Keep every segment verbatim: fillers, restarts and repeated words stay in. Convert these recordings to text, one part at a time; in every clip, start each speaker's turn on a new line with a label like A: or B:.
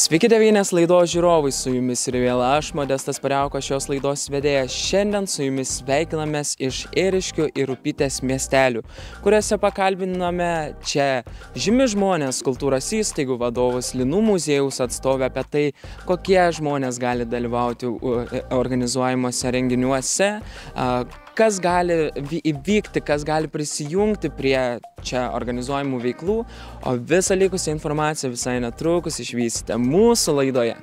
A: Sveiki devynės laidos žiūrovai, su jumis ir vėl aš, Modestas Pariauko, šios laidos vedėjas. Šiandien su jumis sveikinamės iš Ėriškių ir Upytės miestelių, kuriuose pakalbiname čia žymi žmonės, kultūros įstaigų vadovus, Linų muziejaus atstovę apie tai, kokie žmonės gali dalyvauti organizuojamuose renginiuose, kas gali įvykti, kas gali prisijungti prie čia organizuojamų veiklų, o visą likusią informaciją visai netrukus išvysite mūsų laidoje.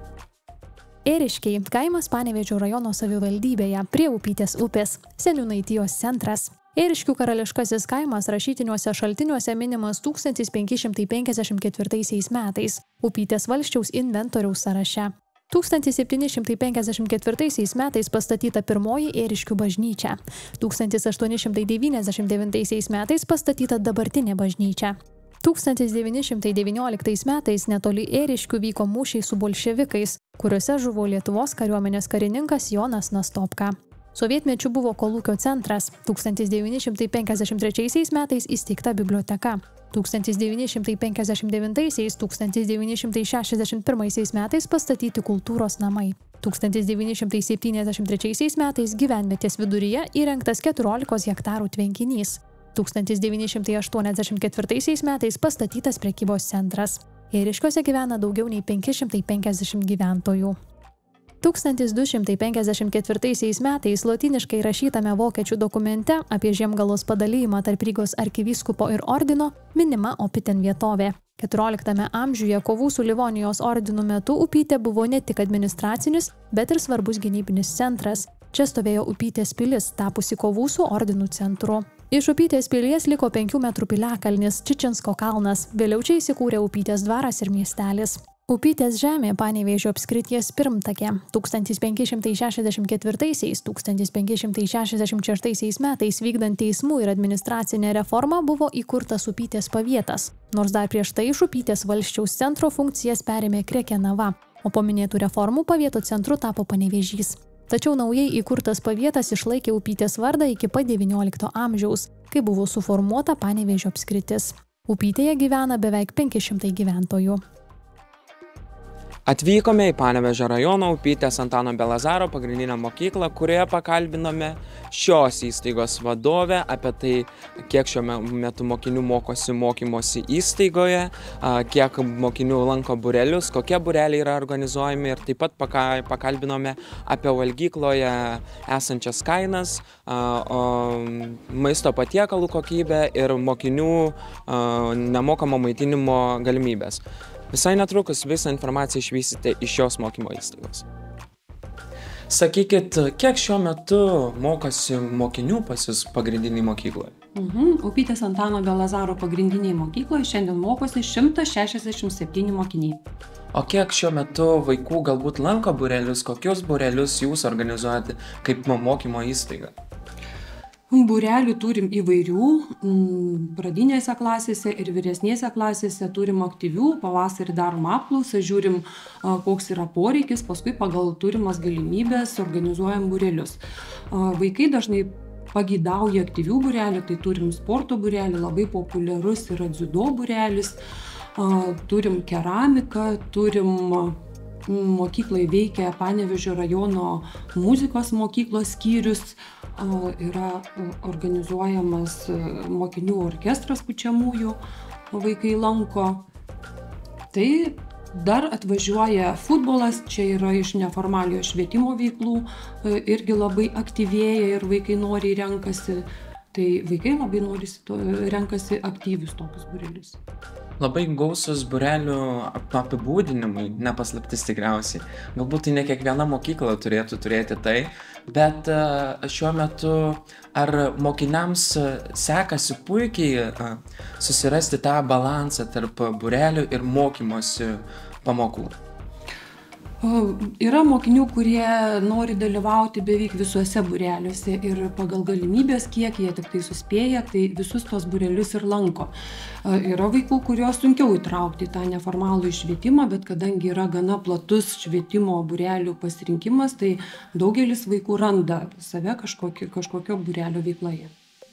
B: Ėriškiai – kaimas Panevėžio rajono savivaldybėje prie Upytės upės, Seniūnaitijos centras. Ėriškių karališkasis kaimas rašytiniuose šaltiniuose minimas tūkstantis penki šimtai penkiasdešimt ketvirtaisiais metais Upytės valsčiaus inventoriaus sąraše. tūkstantis septyni šimtai penkiasdešimt ketvirtaisiais metais pastatyta pirmoji Ėriškių bažnyčia. tūkstantis aštuoni šimtai devyniasdešimt devintaisiais metais pastatyta dabartinė bažnyčia. tūkstantis devyni šimtai devynioliktais metais netoli Ėriškių vyko mūšiai su bolševikais, kuriuose žuvo Lietuvos kariuomenės karininkas Jonas Nastopka. Sovietmečiu buvo kolūkio centras. tūkstantis devyni šimtai penkiasdešimt trečiaisiais metais įsteigta biblioteka. tūkstantis devyni šimtai penkiasdešimt devintaisiais - tūkstantis devyni šimtai šešiasdešimt pirmaisiais metais pastatyti kultūros namai. tūkstantis devyni šimtai septyniasdešimt trečiaisiais metais gyvenvietės viduryje įrengtas keturiolikos hektarų tvenkinys. tūkstantis devyni šimtai aštuoniasdešimt ketvirtaisiais metais pastatytas prekybos centras. Ėriškiuose gyvena daugiau nei penki šimtai penkiasdešimt gyventojų. tūkstantis du šimtai penkiasdešimt ketvirtaisiais metais lotyniškai rašytame vokiečių dokumente apie Žiemgalos padalijimą tarp Rygos arkivyskupo ir ordino minima Opiten vietovė. keturioliktame amžiuje kovų su Livonijos ordinu metu Upytė buvo ne tik administracinis, bet ir svarbus gynybinis centras. Čia stovėjo Upytės pilis, tapusi kovų su ordinu centru. Iš Upytės pilies liko penkių metrų piliakalnis Čičinsko kalnas, vėliau čia įsikūrė Upytės dvaras ir miestelis. Upytės žemė Panevėžio apskrities pirmtakė. tūkstantis penki šimtai šešiasdešimt ketvirtaisiais - tūkstantis penki šimtai šešiasdešimt šeštaisiais metais vykdant teismų ir administracinę reformą buvo įkurtas Upytės pavietas, nors dar prieš tai iš Upytės valsčiaus centro funkcijas perėmė Krekenava, o po minėtų reformų pavieto centru tapo Panevėžys. Tačiau naujai įkurtas pavietas išlaikė Upytės vardą iki pat devyniolikto amžiaus, kai buvo suformuota Panevėžio apskritis. Upytėje gyvena beveik penki šimtai gyventojų.
A: Atvykome į Panevėžio rajono Upytės Antano Belazaro pagrindinę mokyklą, kurioje pakalbinome šios įstaigos vadovę apie tai, kiek šiuo metu mokinių mokosi mokymosi įstaigoje, kiek mokinių lanko būrelius, kokie būreliai yra organizuojami ir taip pat pakalbinome apie valgykloje esančias kainas, maisto patiekalų kokybę ir mokinių nemokamo maitinimo galimybės. Visai netrukus visą informaciją išvysite iš šios mokymo įstaigos. Sakykit, kiek šiuo metu mokosi mokinių pas jus pagrindinėje mokykloje?
C: Mhm. Upytės Antano Belazaro pagrindinėje mokykloje šiandien mokosi šimtas šešiasdešimt septyni mokiniai.
A: O kiek šiuo metu vaikų galbūt lanko būrelius, kokius būrelius jūs organizuojate kaip mokymo įstaiga?
C: Būrelių turim įvairių, pradinėse klasėse ir vyresnėse klasėse turim aktyvių, pavasarį darom apklausą, žiūrim, koks yra poreikis, paskui pagal turimas galimybės organizuojam būrelius. Vaikai dažnai pageidauja aktyvių būrelių, tai turim sporto būrelį, labai populiarus yra dziudo būrelis, turim keramiką, turim mokyklai veikia Panevėžio rajono muzikos mokyklos skyrius, yra organizuojamas mokinių orkestras pučiamųjų, vaikai lanko. Tai dar atvažiuoja futbolas, čia yra iš neformaliojo švietimo veiklų, irgi labai aktyvėja ir vaikai noriai renkasi. Tai vaikai labai nori renkasi aktyvius tokius būrelius.
A: Labai gausus būrelių apibūdinimai, nepaslaptis tikriausiai. Galbūt tai ne kiekviena mokykla turėtų turėti tai, bet šiuo metu ar mokiniams sekasi puikiai susirasti tą balansą tarp būrelių ir mokymosi pamokų?
C: Yra mokinių, kurie nori dalyvauti beveik visuose būreliuose ir pagal galimybės, kiek jie tik tai suspėja, tai visus tos būrelius ir lanko. Yra vaikų, kuriuos sunkiau įtraukti į tą neformalų švietimą, bet kadangi yra gana platus švietimo būrelių pasirinkimas, tai daugelis vaikų randa save kažkokio, kažkokio būrelio veikloje.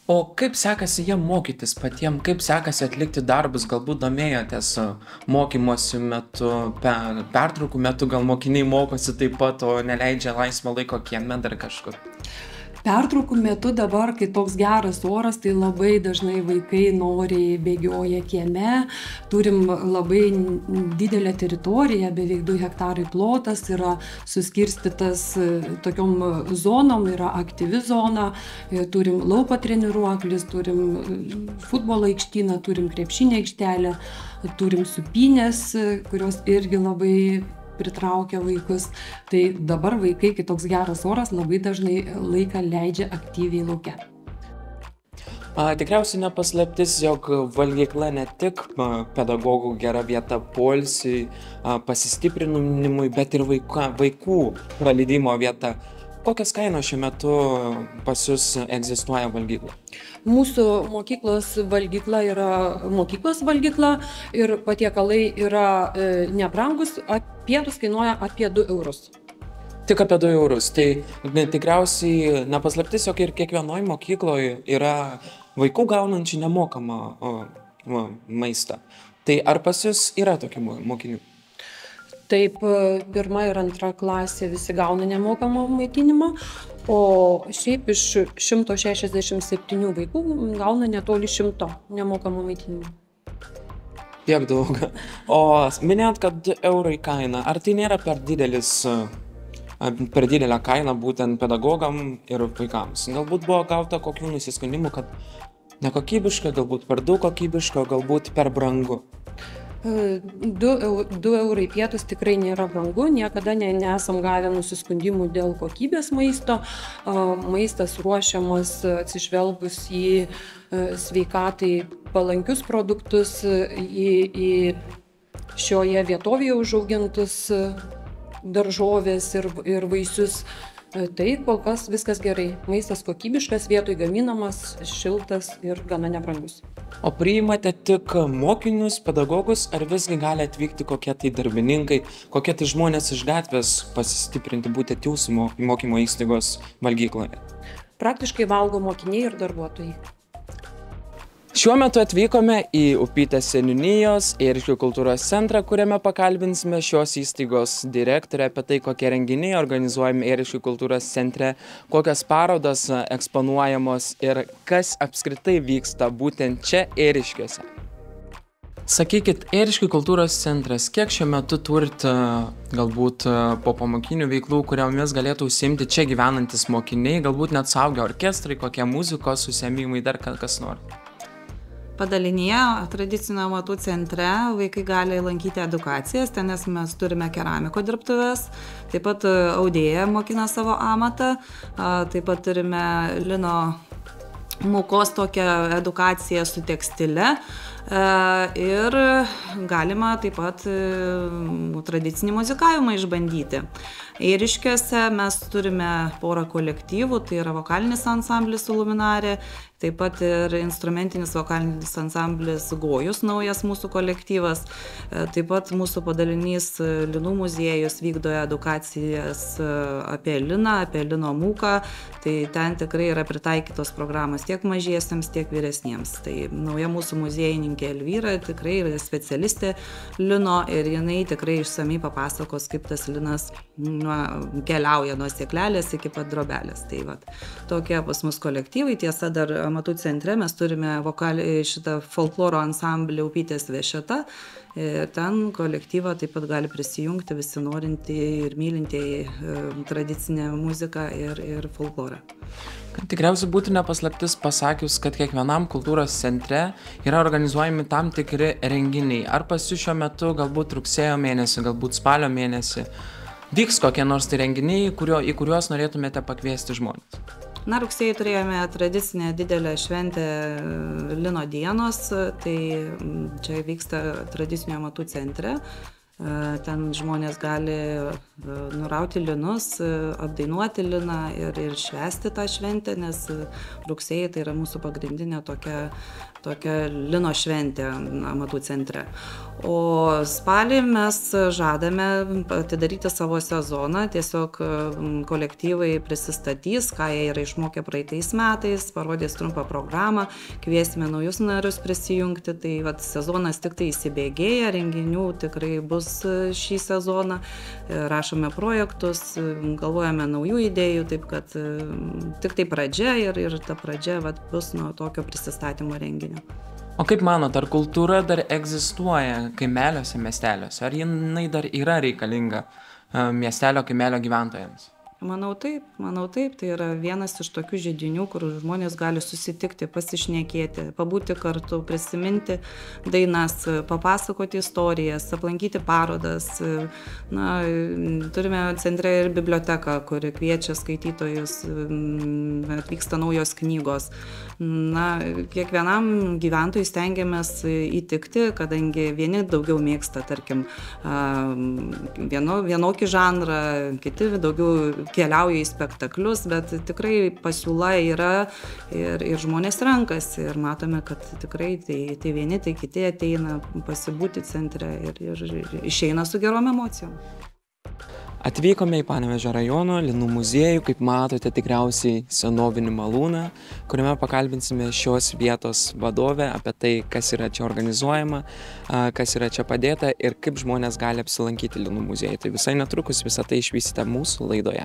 A: O kaip sekasi jiem mokytis patiem, kaip sekasi atlikti darbus, galbūt domėjotės mokymosi metu, per, pertraukų metu, gal mokiniai mokosi taip pat, o neleidžia laisvo laiko kieme dar kažkur?
C: Pertraukų metu dabar, kai toks geras oras, tai labai dažnai vaikai noriai bėgioja kieme. Turim labai didelę teritoriją, beveik du hektarai plotas, yra suskirstytas tokiom zonom, yra aktyvi zona, turim lauko treniruoklis, turim futbolo aikštyną, turim krepšinio aikštelę, turim supynės, kurios irgi labai pritraukia vaikus. Tai dabar vaikai, kai toks geras oras, labai dažnai laiką leidžia aktyviai lauke.
A: A, tikriausiai nepaslaptis, jog valgykla ne tik a, pedagogų gera vieta poilsiui, a, pasistiprinimui, bet ir vaika, vaikų praleidimo vieta. Kokios kainos šiuo metu pas jūs egzistuoja valgykla?
C: Mūsų mokyklos valgykla yra mokyklos valgykla ir patiekalai yra e, nebrangus, pietus kainuoja apie du eurus.
A: Tik apie du eurus. Tai tikriausiai nepaslaptis, jog ir kiekvienoje mokykloje yra vaikų gaunančių nemokamą o, o, maistą. Tai ar pas jūs yra tokių mokinių?
C: Taip, pirma ir antra klasė visi gauna nemokamą maitinimą, o šiaip iš šimto šešiasdešimt septynių vaikų gauna netoli šimto nemokamą maitinimą.
A: Tiek daug. O minėjot, kad du eurai kaina. Ar tai nėra per didelis, per didelę kainą būtent pedagogam ir vaikams? Galbūt buvo gauta kokių nusiskundimų, kad nekokybiška, galbūt per daug kokybiška, galbūt per brangu?
C: du eurai pietus tikrai nėra brangu, niekada ne, nesam gavę nusiskundimų dėl kokybės maisto. Maistas ruošiamas atsižvelgus į sveikatai palankius produktus, į, į šioje vietovėje užaugintus daržovės ir, ir vaisius. Tai kol kas viskas gerai. Maistas kokybiškas, vietoj gaminamas, šiltas ir gana nebrangus.
A: O priimate tik mokinius, pedagogus, ar visgi gali atvykti kokie tai darbininkai, kokie tai žmonės iš gatvės pasistiprinti būtent jūsų mokymo įstaigos valgykloje?
C: Praktiškai valgo mokiniai ir darbuotojai.
A: Šiuo metu atvykome į Upytės seniūnijos Ėriškių kultūros centrą, kuriame pakalbinsime šios įstaigos direktorę apie tai, kokie renginiai organizuojami Ėriškių kultūros centre, kokios parodos eksponuojamos ir kas apskritai vyksta būtent čia Ėriškiuose. Sakykit, Ėriškių kultūros centras, kiek šiuo metu turite galbūt po pamokinių veiklų, kuriomis galėtų užsiimti čia gyvenantis mokiniai, galbūt net suaugę orkestrai, kokie muzikos užsiėmimai, dar kas nors?
D: Padalinyje tradicinio amatų centre vaikai gali lankyti edukacijas, ten mes turime keramiko dirbtuves, taip pat audėja mokina savo amatą, taip pat turime lino mūkos tokią edukaciją su tekstile ir galima taip pat tradicinį muzikavimą išbandyti. Ėriškiuose mes turime porą kolektyvų, tai yra vokalinis ansamblis Luminarė, taip pat ir instrumentinis vokalinis ansamblis Gojus, naujas mūsų kolektyvas, taip pat mūsų padalinys Linų muziejus vykdo edukacijas apie liną, apie lino mūką, tai ten tikrai yra pritaikytos programos tiek mažiesiems, tiek vyresniems. Tai nauja mūsų muziejininkė Elvyra tikrai yra specialistė lino ir jinai tikrai išsamiai papasakos, kaip tas linas nuo, keliauja nuo sėklelės iki pat drobelės. Tai vat, tokie pas mus kolektyvai. Tiesa, dar amatų centre mes turime vokali, šitą folkloro ansamblį Upytės Vešeta. Ir ten kolektyvą taip pat gali prisijungti visi norintieji ir mylintieji tradicinę muziką ir, ir folklorą.
A: Tikriausiai būtų nepaslaptis pasakius, kad kiekvienam kultūros centre yra organizuojami tam tikri renginiai. Ar pas jūs šiuo metu galbūt rugsėjo mėnesį, galbūt spalio mėnesį vyks kokie nors tai renginiai, kurio, į kuriuos norėtumėte pakviesti žmonės?
D: Na, rugsėjai turėjome tradicinę didelę šventę lino dienos, tai čia vyksta tradicinio amatų centre. Ten žmonės gali nurauti linus, apdainuoti liną ir, ir švęsti tą šventę, nes rugsėjai tai yra mūsų pagrindinė tokia tokia lino šventė amatų centre. O spalį mes žadame atidaryti savo sezoną, tiesiog kolektyvai prisistatys, ką jie yra išmokę praeitais metais, parodys trumpą programą, kviesime naujus narius prisijungti, tai vat, sezonas tik tai įsibėgėja, renginių tikrai bus šį sezoną, rašome projektus, galvojame naujų idėjų, taip kad tik tai pradžia ir, ir ta pradžia vat, bus nuo tokio prisistatymo renginio.
A: O kaip manot, ar kultūra dar egzistuoja kaimeliuose, miesteliuose? Ar jinai dar yra reikalinga miestelio, kaimelio gyventojams?
D: Manau taip, manau taip, tai yra vienas iš tokių židinių, kur žmonės gali susitikti, pasišnekėti, pabūti kartu, prisiminti dainas, papasakoti istorijas, aplankyti parodas. Na, turime centre ir biblioteką, kuri kviečia skaitytojus, atvyksta naujos knygos. Na, kiekvienam gyventojui stengiamės įtikti, kadangi vieni daugiau mėgsta, tarkim, vieno, vienokį žanrą, kiti daugiau keliauja į spektaklius, bet tikrai pasiūla yra ir, ir žmonės renkasi ir matome, kad tikrai tai, tai vieni, tai kiti ateina pasibūti centre ir, ir, ir išeina su gerom emocijom.
A: Atvykome į Panevėžio rajono linų muziejų, kaip matote tikriausiai senovinį malūną, kuriame pakalbinsime šios vietos vadovę apie tai, kas yra čia organizuojama, kas yra čia padėta ir kaip žmonės gali apsilankyti linų muziejų. Tai visai netrukus visą tai išvysite mūsų laidoje.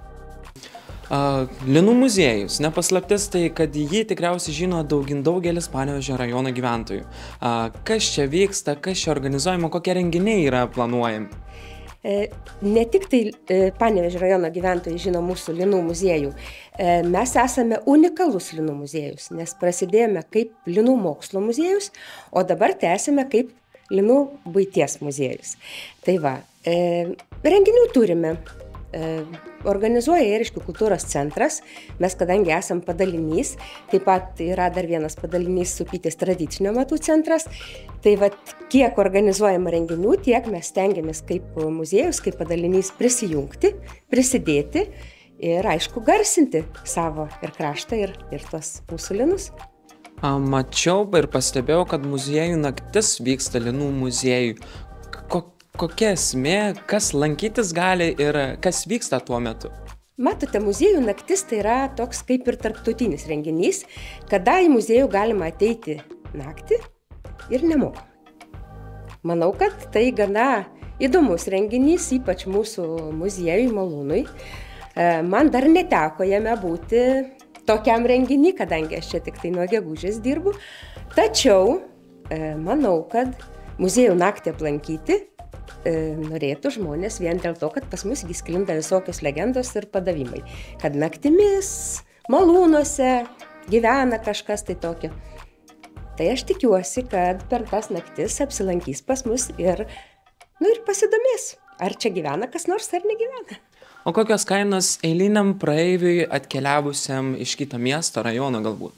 A: Linų muziejus, nepaslaptis tai, kad jį tikriausiai žino daugin daugelis Panevėžio rajono gyventojų. Kas čia vyksta, kas čia organizuojama, kokie renginiai yra planuojami?
E: Ne tik tai Panevėžio rajono gyventojai žino mūsų linų muziejų, mes esame unikalus linų muziejus, nes prasidėjome kaip linų mokslo muziejus, o dabar tęsime kaip linų buities muziejus. Tai va, renginių turime. Organizuoja Ėriškių kultūros centras, mes kadangi esam padalinys, taip pat yra dar vienas padalinys Upytės tradicinio amatų centras, tai vat kiek organizuojama renginių, tiek mes stengiamės kaip muziejus, kaip padalinys prisijungti, prisidėti ir aišku garsinti savo ir kraštą ir, ir tuos mūsų linus.
A: Mačiau ir pastebėjau, kad muziejų naktis vyksta linų muziejui. Kokia esmė, kas lankytis gali ir kas vyksta tuo metu?
E: Matote, muziejų naktis tai yra toks kaip ir tarptautinis renginys, kada į muziejų galima ateiti naktį ir nemokamai. Manau, kad tai gana įdomus renginys, ypač mūsų muziejui malūnui. Man dar neteko jame būti tokiam renginį, kadangi aš čia tik tai nuo gegužės dirbu. Tačiau manau, kad muziejų naktį aplankyti norėtų žmonės vien dėl to, kad pas mus sklinda visokios legendos ir padavimai. Kad naktimis, malūnuose gyvena kažkas tai tokio. Tai aš tikiuosi, kad per tas naktis apsilankys pas mus ir, nu, ir pasidomės, ar čia gyvena kas nors ar negyvena.
A: O kokios kainos eiliniam praeiviui atkeliavusiam iš kito miesto, rajono galbūt?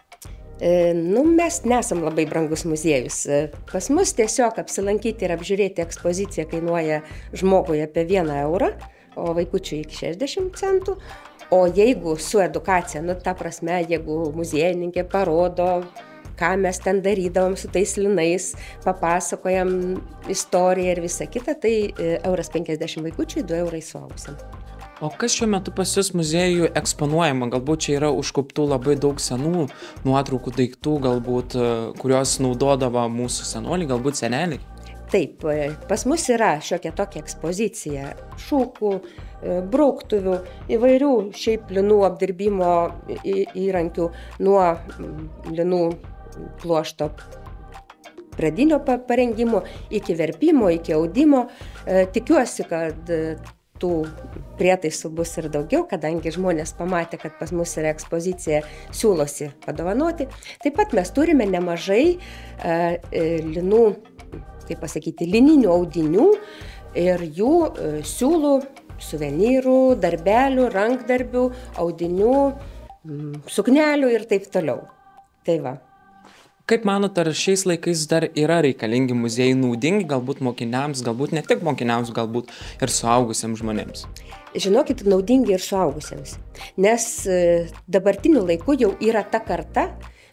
E: Nu, mes nesam labai brangus muziejus. Pas mus tiesiog apsilankyti ir apžiūrėti ekspoziciją kainuoja žmogui apie vieną eurą, o vaikučiui iki šešiasdešimt centų. O jeigu su edukacija, nu, ta prasme, jeigu muziejininkė parodo, ką mes ten darydavom su tais linais, papasakojam istoriją ir visą kitą, tai euras penkiasdešimt vaikučiui, du eurai suaugusiam.
A: O kas šiuo metu pas jūs muziejų eksponuojama? Galbūt čia yra užkoptų labai daug senų nuotraukų daiktų, galbūt, kurios naudodavo mūsų senoliai, galbūt seneliai?
E: Taip, pas mus yra šiokia tokia ekspozicija šūkų, brauktuvių, įvairių šiaip linų apdirbimo įrankių nuo linų pluošto pradinio parengimo iki verpimo, iki audimo. Tikiuosi, kad tų prietaisų bus ir daugiau, kadangi žmonės pamatė, kad pas mus yra ekspozicija, siūlosi padovanoti. Taip pat mes turime nemažai linų, kaip pasakyti, lininių audinių ir jų siūlų, suvenyrų, darbelių, rankdarbių, audinių, suknelių ir taip toliau. Tai va.
A: Kaip manot, ar šiais laikais dar yra reikalingi muziejai naudingi, galbūt mokiniams, galbūt ne tik mokiniams, galbūt ir suaugusiems žmonėms?
E: Žinokit, naudingi ir suaugusiems, nes dabartiniu laiku jau yra ta karta,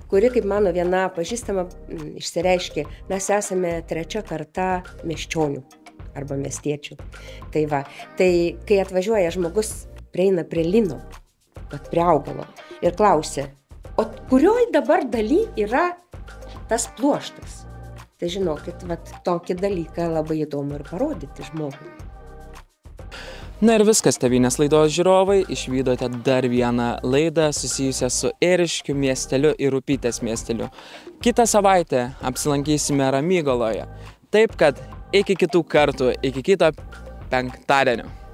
E: kuri, kaip mano viena pažįstama m, išsireiškė, mes esame trečia karta miesčionių arba miestiečių. Tai va, tai kai atvažiuoja žmogus, prieina prie lino, vat prie augalo ir klausia, o kurioj dabar daly yra tas pluoštas? Tai žinokit, vat tokį dalyką labai įdomu ir parodyti žmogui.
A: Na ir viskas, Tėvynės laidos žiūrovai, išvydote dar vieną laidą susijusią su Ėriškių miesteliu ir Upytės miesteliu. Kitą savaitę apsilankysime Ramygaloje. Taip kad iki kitų kartų, iki kito penktadienio.